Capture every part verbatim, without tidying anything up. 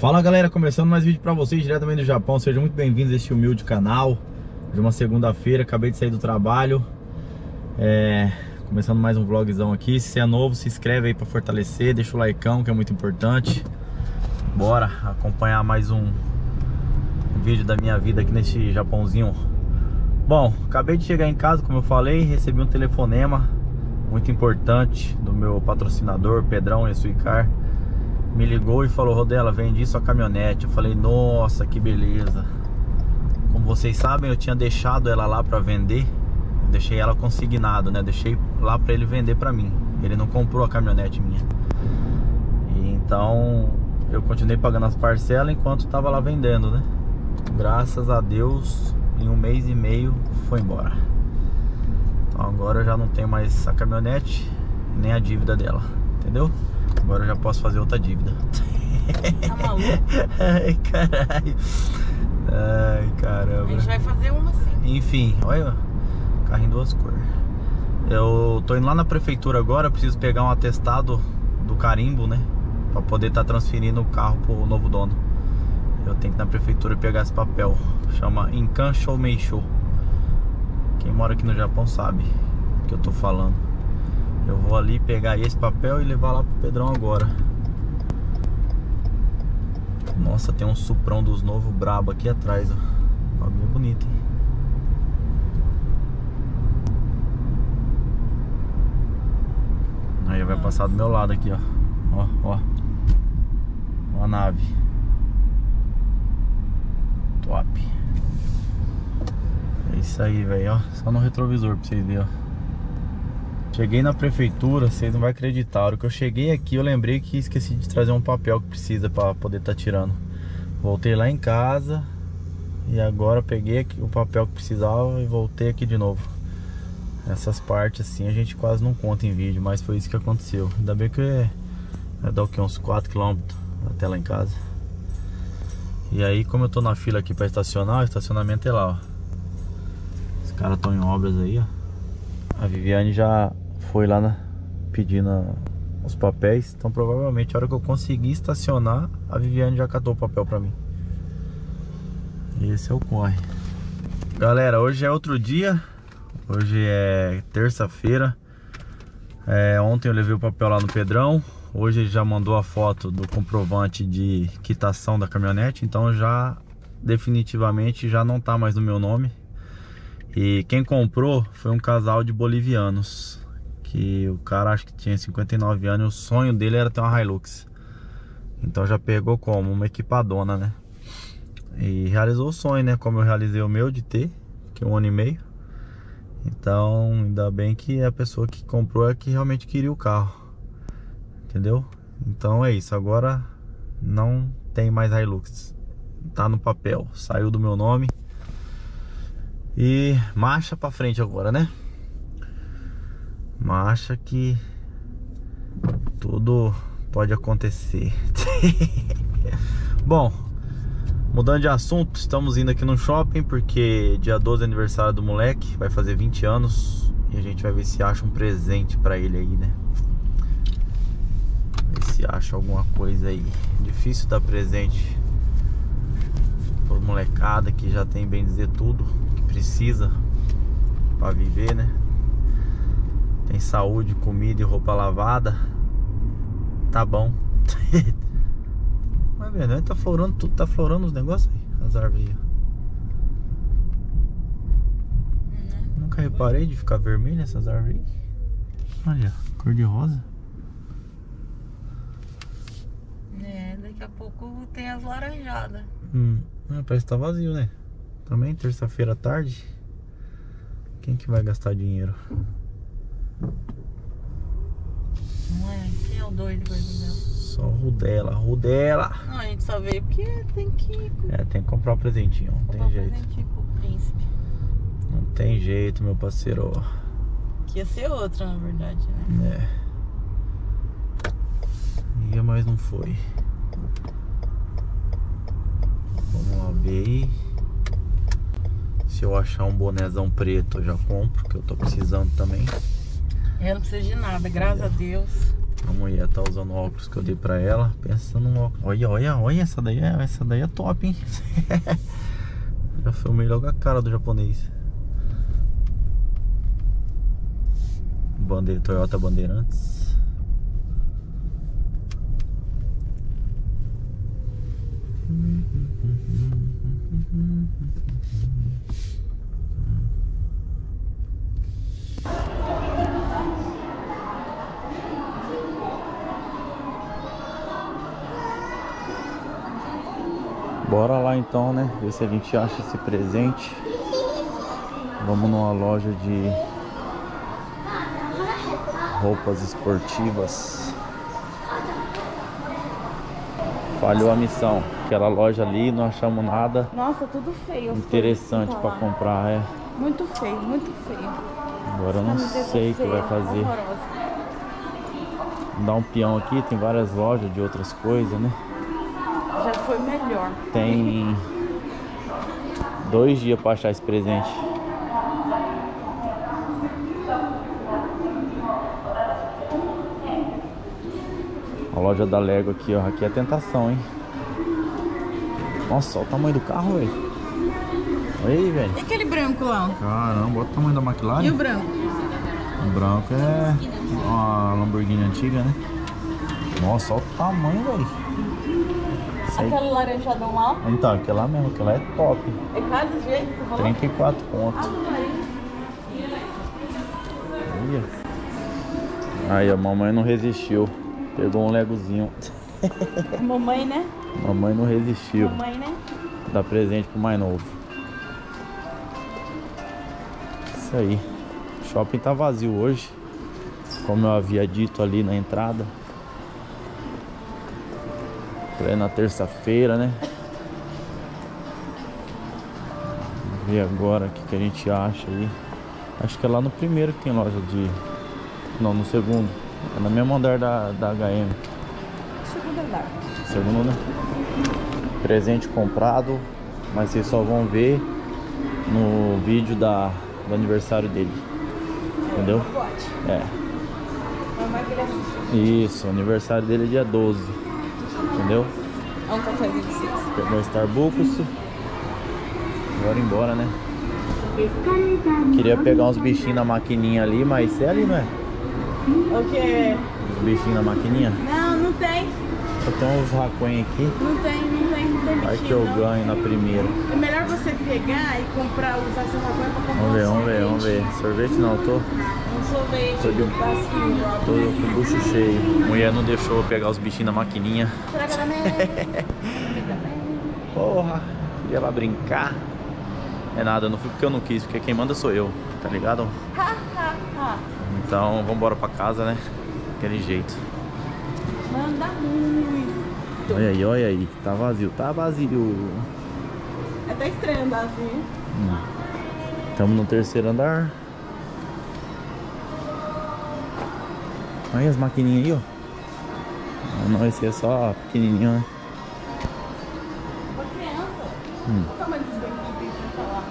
Fala galera, começando mais vídeo pra vocês diretamente do Japão. Sejam muito bem-vindos a este humilde canal de uma segunda-feira, acabei de sair do trabalho, é... começando mais um vlogzão aqui. Se você é novo, se inscreve aí pra fortalecer, deixa o likeão que é muito importante. Bora acompanhar mais um, um vídeo da minha vida aqui nesse Japãozinho. Bom, acabei de chegar em casa, como eu falei, recebi um telefonema muito importante do meu patrocinador, Pedrão Esuicar. Me ligou e falou: Rodela, vendi sua caminhonete. Eu falei: nossa, que beleza. Como vocês sabem, eu tinha deixado ela lá pra vender. Eu deixei ela consignado, né? Deixei lá pra ele vender pra mim. Ele não comprou a caminhonete minha. E então eu continuei pagando as parcelas enquanto tava lá vendendo, né? Graças a Deus, em um mês e meio foi embora. Então agora eu já não tenho mais a caminhonete, nem a dívida dela, entendeu? Agora eu já posso fazer outra dívida. Tá maluco? Ai, caralho. Ai, caramba. A gente vai fazer uma assim. Enfim, olha, carro em duas cores. Eu tô indo lá na prefeitura agora, preciso pegar um atestado do carimbo, né? Pra poder estar tá transferindo o carro pro novo dono. Eu tenho que ir na prefeitura pegar esse papel. Chama Inkansho Meisho. Quem mora aqui no Japão sabe o que eu tô falando. Eu vou ali pegar esse papel e levar lá pro Pedrão agora. Nossa, tem um Suprão dos novos brabo aqui atrás, ó. O bagulho é bonito, hein? Aí vai passar do meu lado aqui, ó. Ó, ó. Ó a nave. Top. É isso aí, velho, ó. Só no retrovisor pra vocês verem, ó. Cheguei na prefeitura, vocês não vão acreditar. A hora que eu cheguei aqui, eu lembrei que esqueci de trazer um papel que precisa pra poder estar tirando. Voltei lá em casa e agora peguei aqui o papel que precisava e voltei aqui de novo. Essas partes assim a gente quase não conta em vídeo, mas foi isso que aconteceu. Ainda bem que é, é dar o que, uns quatro quilômetros até lá em casa. E aí, como eu tô na fila aqui pra estacionar, o estacionamento é lá, ó. Os caras estão em obras aí, ó. A Viviane já foi lá na, pedindo a, os papéis. Então provavelmente a hora que eu conseguir estacionar, a Viviane já catou o papel pra mim. Esse é o corre. Galera, hoje é outro dia. Hoje é terça-feira. é, Ontem eu levei o papel lá no Pedrão. Hoje ele já mandou a foto do comprovante de quitação da caminhonete. Então já definitivamente já não tá mais no meu nome. E quem comprou foi um casal de bolivianos. Que o cara acho que tinha cinquenta e nove anos. O sonho dele era ter uma Hilux. Então já pegou como? Uma equipadona, né? E realizou o sonho, né? Como eu realizei o meu de ter, que é um ano e meio. Então ainda bem que a pessoa que comprou é que realmente queria o carro. Entendeu? Então é isso. Agora não tem mais Hilux. Tá no papel. Saiu do meu nome. E marcha pra frente agora, né? Marcha que tudo pode acontecer. Bom, mudando de assunto, estamos indo aqui no shopping porque dia doze é aniversário do moleque, vai fazer vinte anos. E a gente vai ver se acha um presente pra ele aí, né? Ver se acha alguma coisa aí. Difícil dar presente pra molecada que já tem, bem dizer, tudo precisa para viver, né? Tem saúde, comida e roupa lavada. Tá bom. Mas verdade, tá florando tudo, tá florando os negócios aí, as árvores aí. Uhum. Nunca reparei de ficar vermelha essas árvores aí. Olha, cor de rosa. É, daqui a pouco tem as laranjadas. Hum, ah, parece que tá vazio, né? Também terça-feira à tarde. Quem que vai gastar dinheiro? Não é? Quem é o doido coisa dela? Só Rodela, Rodela. Não, a gente só veio porque tem que É, tem que comprar um presentinho, não tem jeito. presentinho pro príncipe. Não tem jeito, meu parceiro. Que ia ser outra, na verdade, né? É. Ia, mas não foi. Vamos lá ver aí. Se eu achar um bonézão preto, eu já compro, que eu tô precisando também. Eu não preciso de nada, graças a Deus. A mulher tá usando o óculos que eu dei pra ela. Pensando no óculos. Olha, olha, olha. Essa daí é, essa daí é top, hein? Já filmei logo a cara do japonês. Bandeira, Toyota Bandeirantes. Bora lá então, né? Ver se a gente acha esse presente. Vamos numa loja de roupas esportivas. Falhou a missão. Aquela loja ali, não achamos nada. Nossa, tudo feio. Interessante pra comprar, é. Muito feio, muito feio. Agora eu não sei o que vai fazer. Dá um peão aqui, tem várias lojas de outras coisas, né? Já foi melhor. Tem dois dias pra achar esse presente. A loja da Lego aqui, ó. Aqui é tentação, hein? Nossa, olha o tamanho do carro, velho. Olha aí, velho. E aquele branco lá? Caramba, olha o tamanho da McLaren. E o branco? O branco é uma Lamborghini antiga, né? Nossa, olha o tamanho, velho. Aquele laranjadão lá? Então, aquela mesmo, aquela é top. É cada jeito que você falou? trinta e quatro pontos. Ah, aí, a mamãe não resistiu. Pegou um legozinho. mamãe, né? Mamãe não resistiu. Mamãe, né? Dá presente pro mais novo. Isso aí. O shopping tá vazio hoje. Como eu havia dito ali na entrada. É na terça-feira, né? Vamos ver agora o que, que a gente acha aí. Acho que é lá no primeiro que tem loja de... Não, no segundo. É no mesmo andar da, da H M. Segundo andar. Segundo, né? Presente comprado. Mas vocês só vão ver no vídeo da, do aniversário dele. Entendeu? É. Isso, o aniversário dele é dia doze. Entendeu? É um cafezinho de seis. Pegou o Starbucks. Agora embora, né? Queria pegar uns bichinhos na maquininha ali, mas é ali, não é? O que? Os bichinhos na maquininha? Não, não tem. Só tem uns racões aqui. Não tem, não tem, não tem Vai bichinho, que eu não. ganho na primeira. É melhor você pegar e comprar, usar seu racão pra comprar Vamos ver, um vamos ver, sorvete. vamos ver. Sorvete não, tô, Um sorvete. Tô de- Assim, tô com o bucho cheio. A mulher não deixou eu pegar os bichinhos na maquininha. Porra, ia lá brincar. É nada, eu não fui porque eu não quis, porque quem manda sou eu, tá ligado? Então vamos embora pra casa, né? Aquele jeito. Manda muito. Olha aí, olha aí, tá vazio, tá vazio. É até estranho andar assim. Estamos no terceiro andar. Olha as maquininhas aí, ó. Ah, não, esse é só pequenininho, né? Pra criança. Hum. Qual o tamanho dos brinquedos que tem pra falar?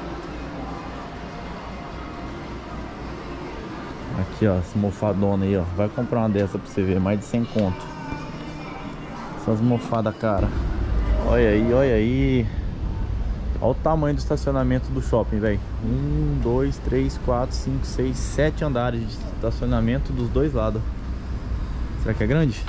Aqui, ó, essa mofadona aí, ó. Vai comprar uma dessa pra você ver, mais de cem conto. Essas mofadas, cara. Olha aí, olha aí. Olha o tamanho do estacionamento do shopping, velho. Um, dois, três, quatro, cinco, seis, sete andares de estacionamento dos dois lados. Será que é grande?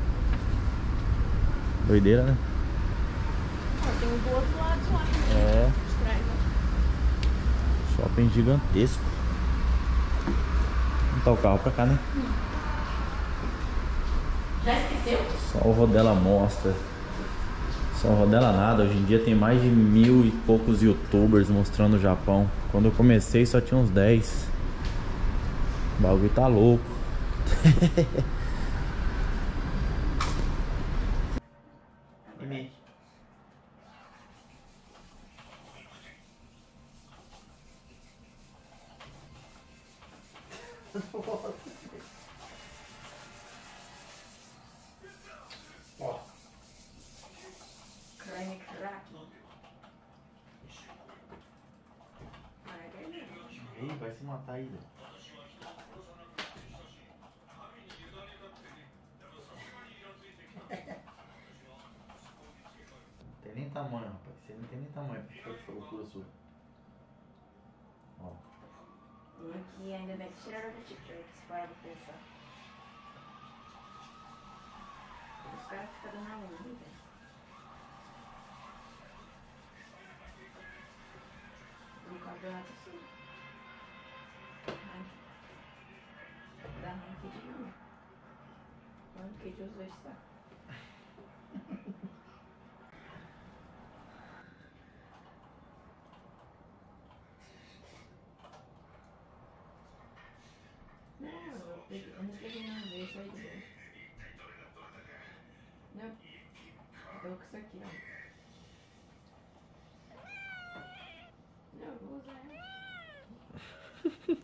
Doideira, né? Ah, tem um do outro lado lá. É. Estranho, né? Shopping gigantesco. Vamos botar o carro pra cá, né? Já esqueceu? Só o Rodela mostra. Só o Rodela nada. Hoje em dia tem mais de mil e poucos youtubers mostrando o Japão. Quando eu comecei só tinha uns dez. O bagulho tá louco. Crime cracking. Ei, vai se matar aí, velho. tamanho, rapaz. Você não tem nem tamanho pra ficar essa loucura sua. Ó. Aqui ainda bem que tiraram do TikTok, se para pensar. Os caras ficam dando a unha, velho. No campeonato assim. Dá ranking de novo. Ranking de os dois tá. Não, eu peguei, eu não peguei nada desse aí de boa. Não, eu tô com isso aqui, ó. Não, eu vou usar ela.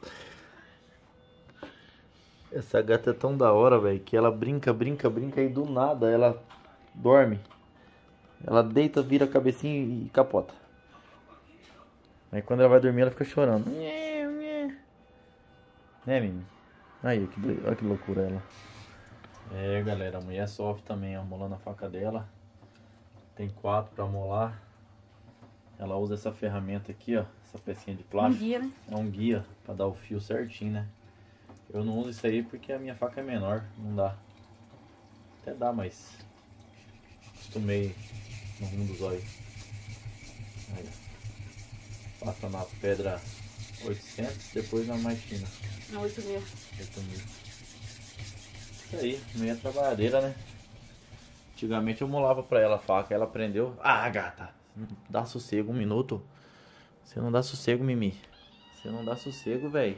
Essa gata é tão da hora, velho, que ela brinca, brinca, brinca e do nada ela dorme. Ela deita, vira a cabecinha e capota. Aí quando ela vai dormir, ela fica chorando. Né, Mimi? Aí, que, olha que loucura ela. É, galera, a mulher sofre também, ó, molando a faca dela. Tem quatro pra molar. Ela usa essa ferramenta aqui, ó, essa pecinha de plástico. Um guia, né? É um guia pra dar o fio certinho, né? Eu não uso isso aí porque a minha faca é menor, não dá. Até dá, mas acostumei no rumo dos olhos. Aí, ó. Passa na pedra oitocentos, depois na mais fina. Na oito mil. oito mil. Isso aí, meia trabalhadeira, né? Antigamente eu molava pra ela a faca, ela aprendeu. Ah, gata, não dá sossego um minuto. Você não dá sossego, Mimi. Você não dá sossego, velho.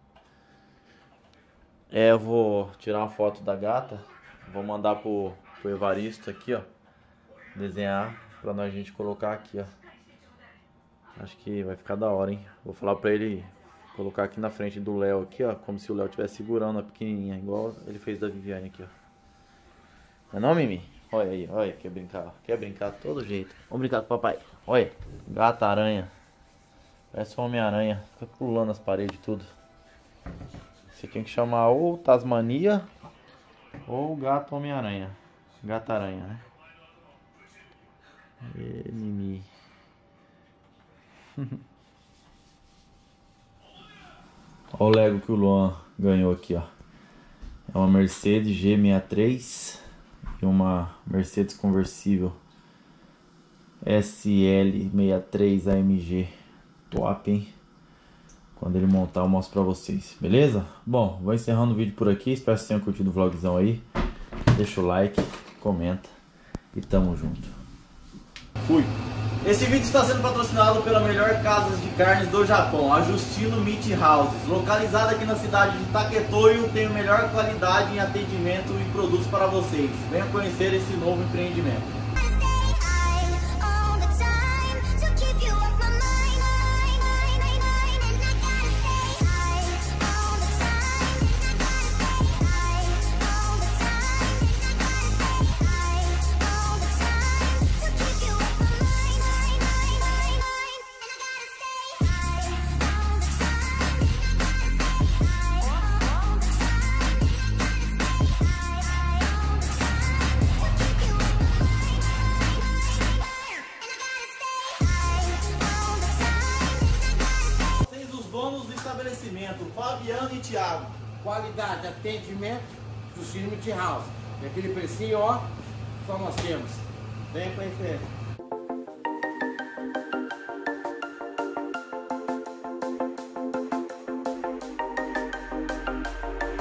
É, eu vou tirar uma foto da gata. Vou mandar pro, pro Evaristo aqui, ó. Desenhar pra nós a gente colocar aqui, ó. Acho que vai ficar da hora, hein? Vou falar pra ele colocar aqui na frente do Léo aqui, ó. Como se o Léo estivesse segurando a pequenininha. Igual ele fez da Viviane aqui, ó. Não é não, Mimi? Olha aí, olha. Quer brincar, ó. Quer brincar de todo jeito. Vamos brincar com o papai. Olha. Gata aranha. Parece um Homem-Aranha. Fica pulando as paredes e tudo. Você tem que chamar ou Tasmania ou Gato Homem-Aranha. Gata-aranha, né? E, Mimi. Olha o Lego que o Luan ganhou aqui, ó. É uma Mercedes G sessenta e três e uma Mercedes conversível S L sessenta e três A M G. Top, hein? Quando ele montar eu mostro pra vocês, beleza? Bom, vou encerrando o vídeo por aqui. Espero que vocês tenham curtido o vlogzão aí. Deixa o like, comenta e tamo junto. Fui! Esse vídeo está sendo patrocinado pela melhor casa de carnes do Japão, a Justino Meat House. Localizada aqui na cidade de Taketoyo, tem a melhor qualidade em atendimento e produtos para vocês. Venha conhecer esse novo empreendimento. Fabiano e Thiago. Qualidade, atendimento do Justino Meat House. E aquele precinho, ó, só nós temos. Vem conhecer.